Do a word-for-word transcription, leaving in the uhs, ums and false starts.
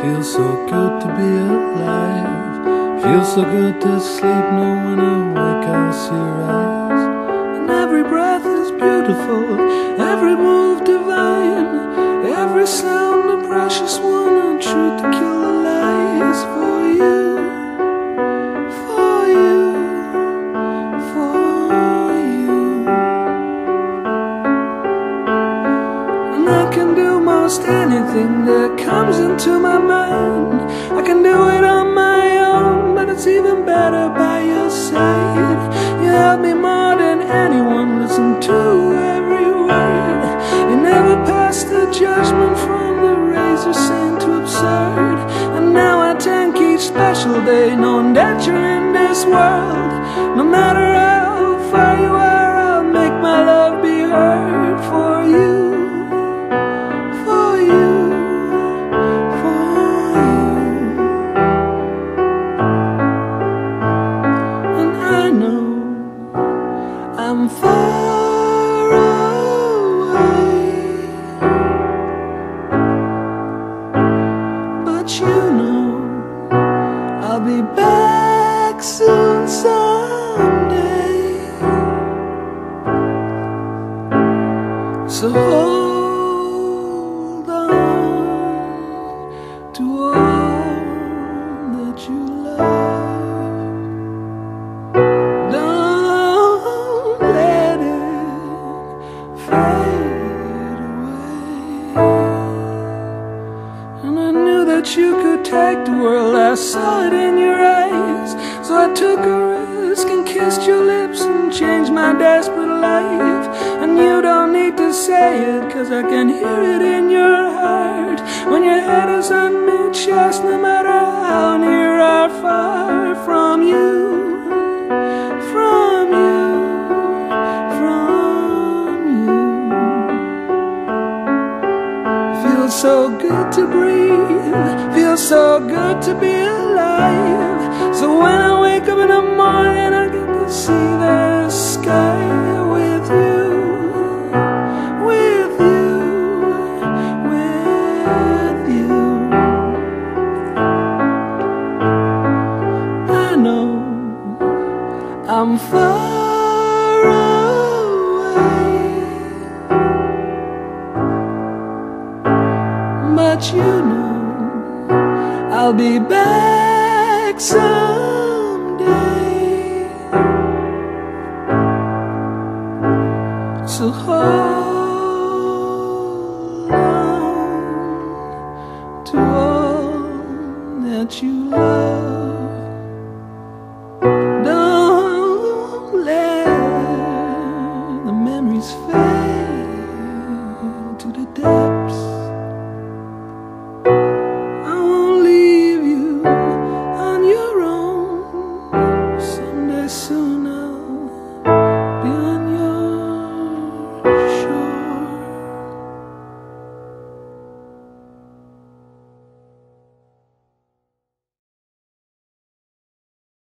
Feels so good to be alive. Feels so good to sleep, know when I wake I'll see your eyes. And every breath is beautiful, every move divine, every sound a precious one, a truth to kill the lies. For you, for you, for you. And I can do most anything that comes into my mind. I can do it on my own, but it's even better by your side. You help me more than anyone, listen to every word. You never pass the judgment from the razor sane to absurd. And now I thank each special day, knowing that you're in this world. No matter how far you are, I'll make my love be heard. For you, for you, for you. And I know I'm far away, but you know I'll be back soon someday. So hold on to all that you love. Don't let it fade away. And I knew that you could take the world, I saw it in your eyes. So I took a risk and kissed your lips and changed my desperate life. And you don't need to say it, cause I can hear it in your heart. When your head is on my chest, no matter how near or far. From you, from you, from you. Feels so good to breathe, feels so good to be alive. So when I wake up in the morning, I get to see the sky with you, with you, with you. I know I'm far away, but you know I'll be back someday. So hold on to all that you love.